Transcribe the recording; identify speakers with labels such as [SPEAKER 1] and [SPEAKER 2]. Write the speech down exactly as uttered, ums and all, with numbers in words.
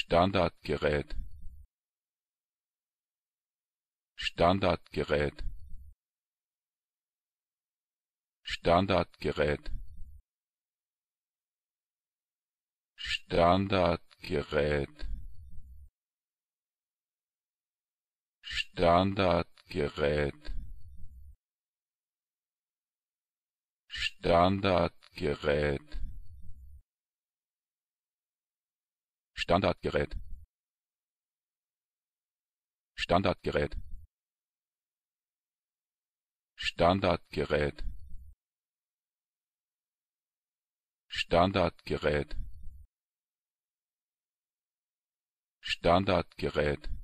[SPEAKER 1] Standardgerät, Standardgerät, Standardgerät, Standardgerät, Standardgerät, Standardgerät, Standardgerät, Standardgerät, Standardgerät, Standardgerät, Standardgerät